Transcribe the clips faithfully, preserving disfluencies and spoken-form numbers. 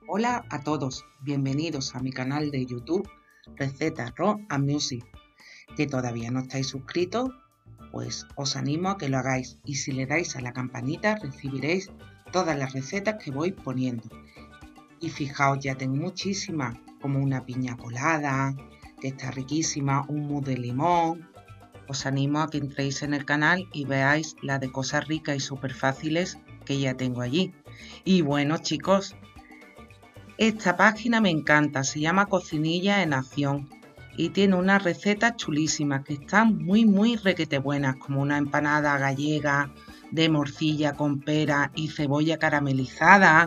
Hola a todos, bienvenidos a mi canal de YouTube Recetas Raw and Music. Que todavía no estáis suscritos, pues os animo a que lo hagáis y si le dais a la campanita recibiréis todas las recetas que voy poniendo. Y fijaos, ya tengo muchísimas, como una piña colada, que está riquísima, un mousse de limón. Os animo a que entréis en el canal y veáis la de cosas ricas y súper fáciles que ya tengo allí. Y bueno, chicos, esta página me encanta, se llama Cocinilla en Acción y tiene unas recetas chulísimas que están muy muy requete buenas, como una empanada gallega de morcilla con pera y cebolla caramelizada,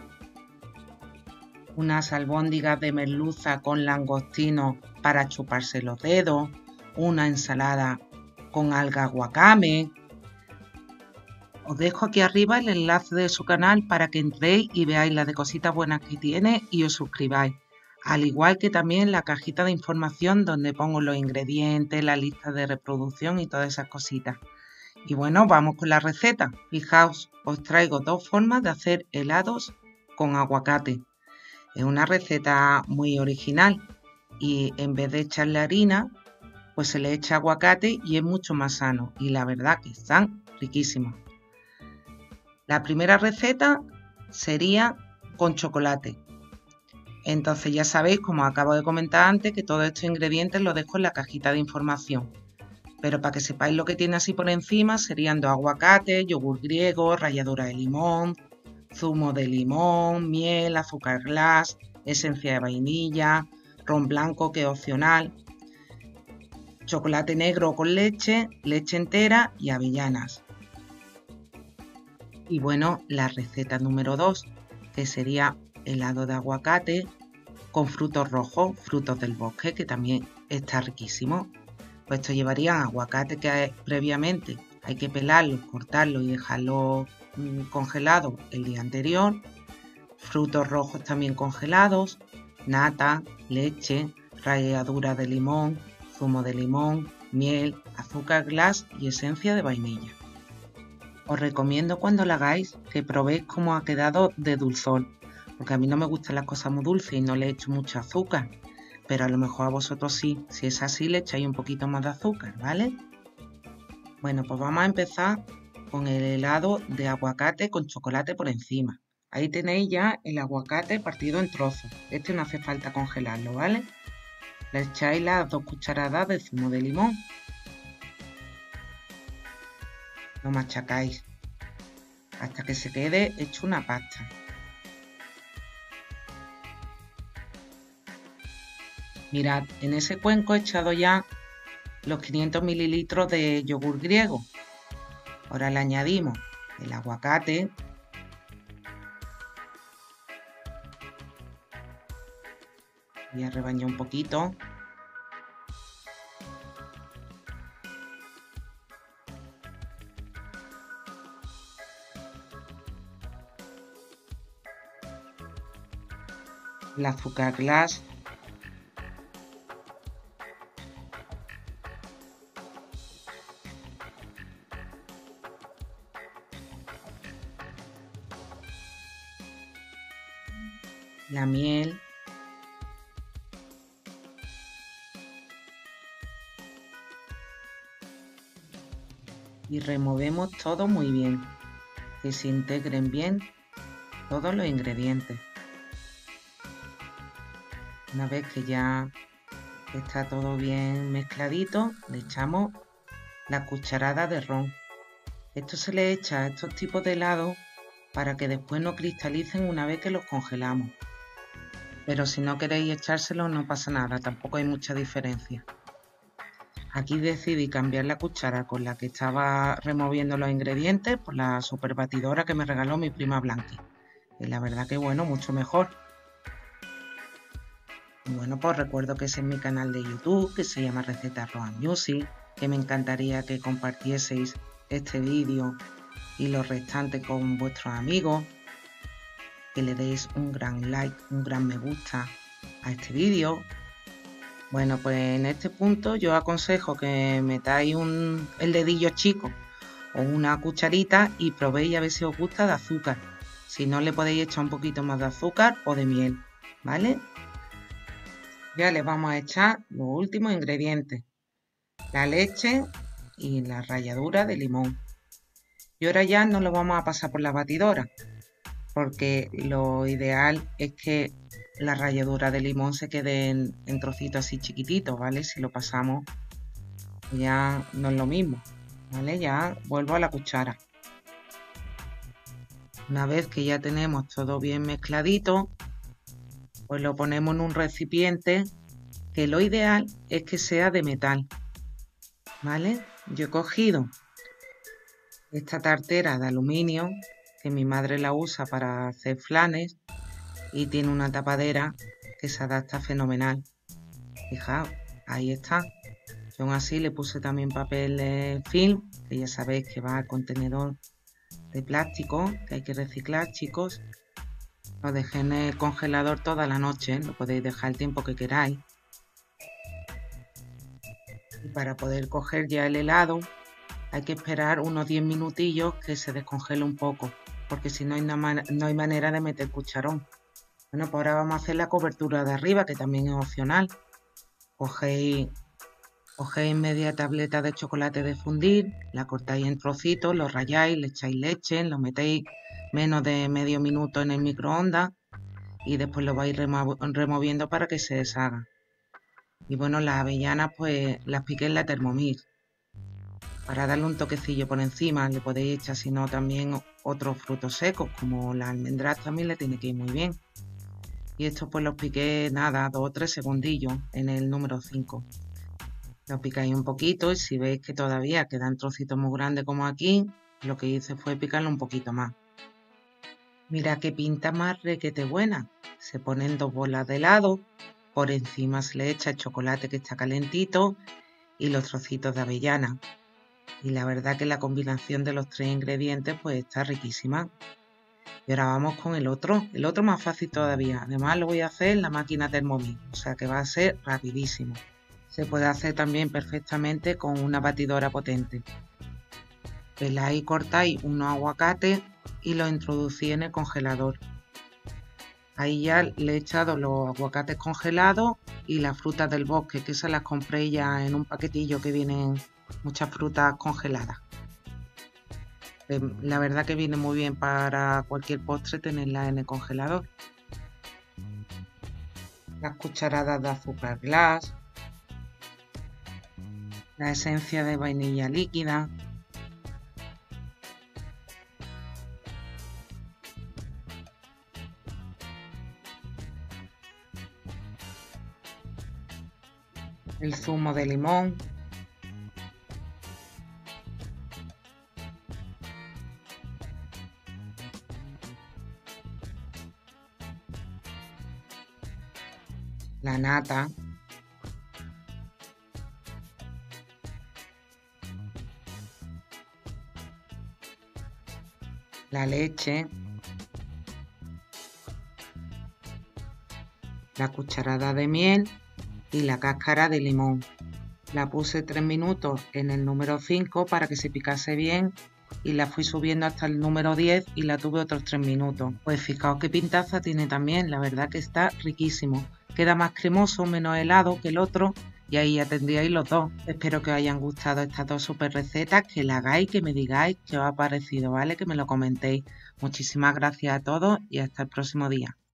unas albóndigas de merluza con langostino para chuparse los dedos, una ensalada con alga guacame. Os dejo aquí arriba el enlace de su canal para que entréis y veáis las de cositas buenas que tiene y os suscribáis. Al igual que también la cajita de información donde pongo los ingredientes, la lista de reproducción y todas esas cositas. Y bueno, vamos con la receta. Fijaos, os traigo dos formas de hacer helados con aguacate. Es una receta muy original y en vez de echarle harina, pues se le echa aguacate y es mucho más sano. Y la verdad que están riquísimos. La primera receta sería con chocolate. Entonces ya sabéis, como acabo de comentar antes, que todos estos ingredientes los dejo en la cajita de información. Pero para que sepáis lo que tiene así por encima, serían dos aguacates, yogur griego, ralladura de limón, zumo de limón, miel, azúcar glass, esencia de vainilla, ron blanco que es opcional, chocolate negro con leche, leche entera y avellanas. Y bueno, la receta número dos, que sería helado de aguacate con frutos rojos, frutos del bosque, que también está riquísimo. Pues esto llevaría aguacate que previamente hay que pelarlo, cortarlo y dejarlo mmm, congelado el día anterior, frutos rojos también congelados, nata, leche, ralladura de limón, zumo de limón, miel, azúcar glass y esencia de vainilla. Os recomiendo cuando lo hagáis que probéis cómo ha quedado de dulzor, porque a mí no me gustan las cosas muy dulces y no le echo mucho azúcar, pero a lo mejor a vosotros sí. Si es así, le echáis un poquito más de azúcar, ¿vale? Bueno, pues vamos a empezar con el helado de aguacate con chocolate por encima. Ahí tenéis ya el aguacate partido en trozos. Este no hace falta congelarlo, ¿vale? Le echáis las dos cucharadas de zumo de limón. Lo machacáis hasta que se quede hecho una pasta. Mirad, en ese cuenco he echado ya los quinientos mililitros de yogur griego. Ahora le añadimos el aguacate, voy a rebañar un poquito. El azúcar glass, la miel, y removemos todo muy bien, que se integren bien todos los ingredientes. Una vez que ya está todo bien mezcladito, le echamos la cucharada de ron. Esto se le echa a estos tipos de helados para que después no cristalicen una vez que los congelamos. Pero si no queréis echárselo no pasa nada, tampoco hay mucha diferencia. Aquí decidí cambiar la cuchara con la que estaba removiendo los ingredientes por la super batidora que me regaló mi prima Blanqui. Y la verdad que bueno, mucho mejor. Bueno, pues recuerdo que ese es mi canal de YouTube, que se llama Recetas Raw and Music, que me encantaría que compartieseis este vídeo y los restantes con vuestros amigos, que le deis un gran like, un gran me gusta a este vídeo. Bueno, pues en este punto yo aconsejo que metáis un, el dedillo chico o una cucharita y probéis a ver si os gusta de azúcar. Si no, le podéis echar un poquito más de azúcar o de miel, ¿vale? Ya le vamos a echar los últimos ingredientes, la leche y la ralladura de limón. Y ahora ya no lo vamos a pasar por la batidora, porque lo ideal es que la ralladura de limón se quede en, en trocitos así chiquititos, ¿vale? Si lo pasamos ya no es lo mismo, ¿vale? Ya vuelvo a la cuchara. Una vez que ya tenemos todo bien mezcladito, pues lo ponemos en un recipiente, que lo ideal es que sea de metal, ¿vale? Yo he cogido esta tartera de aluminio, que mi madre la usa para hacer flanes, y tiene una tapadera que se adapta fenomenal. Fijaos, ahí está. Yo aún así le puse también papel de film, que ya sabéis que va al contenedor de plástico, que hay que reciclar, chicos. Lo dejé en el congelador toda la noche, lo podéis dejar el tiempo que queráis. Y para poder coger ya el helado, hay que esperar unos diez minutillos que se descongele un poco, porque si no hay, no hay manera de meter cucharón. Bueno, pues ahora vamos a hacer la cobertura de arriba, que también es opcional. Cogéis, cogéis media tableta de chocolate de fundir, la cortáis en trocitos, lo ralláis, le echáis leche, lo metéis menos de medio minuto en el microondas y después lo vais remo removiendo para que se deshaga. Y bueno, las avellanas pues las piqué en la Thermomix. Para darle un toquecillo por encima, le podéis echar si no también otros frutos secos, como las almendras también le tiene que ir muy bien. Y estos pues los piqué nada, dos o tres segundillos en el número cinco. Lo picáis un poquito y si veis que todavía quedan trocitos muy grandes como aquí, lo que hice fue picarlo un poquito más. Mira qué pinta más requete buena. Se ponen dos bolas de helado, por encima se le echa el chocolate que está calentito y los trocitos de avellana. Y la verdad que la combinación de los tres ingredientes pues está riquísima. Y ahora vamos con el otro, el otro más fácil todavía. Además lo voy a hacer en la máquina Thermomix, o sea que va a ser rapidísimo. Se puede hacer también perfectamente con una batidora potente. Peláis y cortáis unos aguacates y los introducís en el congelador. Ahí ya le he echado los aguacates congelados y las frutas del bosque, que esas las compré ya en un paquetillo que vienen muchas frutas congeladas. La verdad que viene muy bien para cualquier postre tenerla en el congelador. Las cucharadas de azúcar glass, la esencia de vainilla líquida, el zumo de limón, la nata, la leche, la cucharada de miel y la cáscara de limón. La puse tres minutos en el número cinco para que se picase bien y la fui subiendo hasta el número diez y la tuve otros tres minutos. Pues fijaos qué pintaza tiene también, la verdad que está riquísimo. Queda más cremoso, menos helado que el otro y ahí ya tendríais los dos. Espero que os hayan gustado estas dos super recetas, que la hagáis, que me digáis qué os ha parecido, ¿vale? Que me lo comentéis. Muchísimas gracias a todos y hasta el próximo día.